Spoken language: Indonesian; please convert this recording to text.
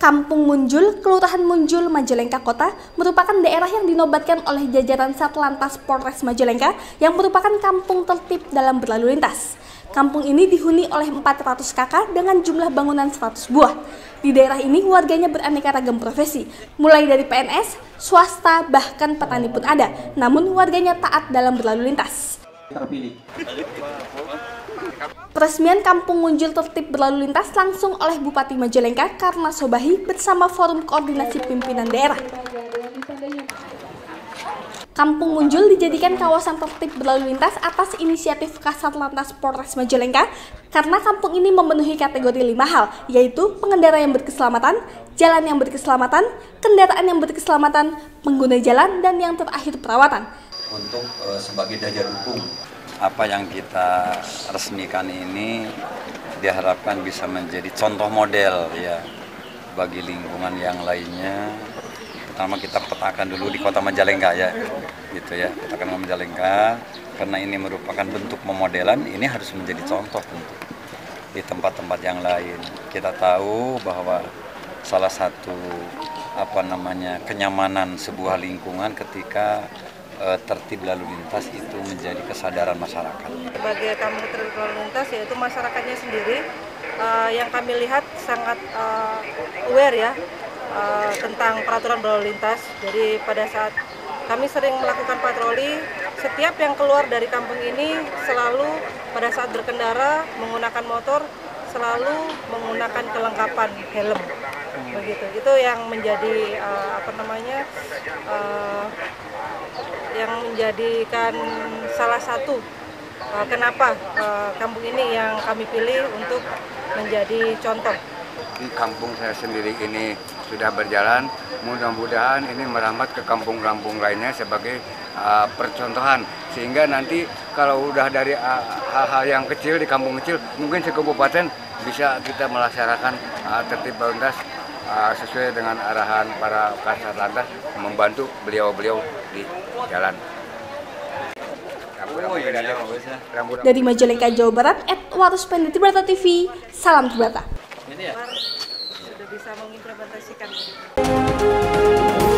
Kampung Munjul, Kelurahan Munjul, Majalengka Kota, merupakan daerah yang dinobatkan oleh jajaran Satlantas Polres Majalengka yang merupakan kampung tertib dalam berlalu lintas. Kampung ini dihuni oleh 400 kakak dengan jumlah bangunan 100 buah. Di daerah ini warganya beraneka ragam profesi, mulai dari PNS, swasta, bahkan petani pun ada. Namun warganya taat dalam berlalu lintas. Peresmian Kampung Munjul tertib berlalu lintas langsung oleh Bupati Majalengka Karna Sobahi bersama Forum Koordinasi Pimpinan Daerah. Kampung Munjul dijadikan kawasan tertib berlalu lintas atas inisiatif Kasatlantas Polres Majalengka karena kampung ini memenuhi kategori 5 hal, yaitu pengendara yang berkeselamatan, jalan yang berkeselamatan, kendaraan yang berkeselamatan, pengguna jalan, dan yang terakhir perawatan. Untuk sebagai daya dukung apa yang kita resmikan ini diharapkan bisa menjadi contoh model ya bagi lingkungan yang lainnya. Pertama kita petakan dulu di Kota Majalengka ya, gitu ya, petakan Majalengka karena ini merupakan bentuk pemodelan, ini harus menjadi contoh untuk di tempat-tempat yang lain. Kita tahu bahwa salah satu kenyamanan sebuah lingkungan ketika tertib lalu lintas itu menjadi kesadaran masyarakat. Sebagai kampung tertib lalu lintas yaitu masyarakatnya sendiri yang kami lihat sangat aware ya tentang peraturan berlalu lintas. Jadi pada saat kami sering melakukan patroli, setiap yang keluar dari kampung ini selalu pada saat berkendara menggunakan motor selalu menggunakan kelengkapan helm. Begitu. Itu yang menjadi yang menjadikan salah satu kenapa kampung ini yang kami pilih untuk menjadi contoh. Di kampung saya sendiri ini sudah berjalan, mudah-mudahan ini merambat ke kampung-kampung lainnya sebagai percontohan. Sehingga nanti kalau udah dari hal-hal yang kecil di kampung kecil, mungkin se-kabupaten bisa kita melaksanakan tertib lalu lintas sesuai dengan arahan para Kasat Lantas membantu beliau-beliau di jalan. Dari Majalengka, Jawa Barat, Edwarus Pendi, Tribrata TV, salam Tribrata. Sudah bisa mengimplementasikan.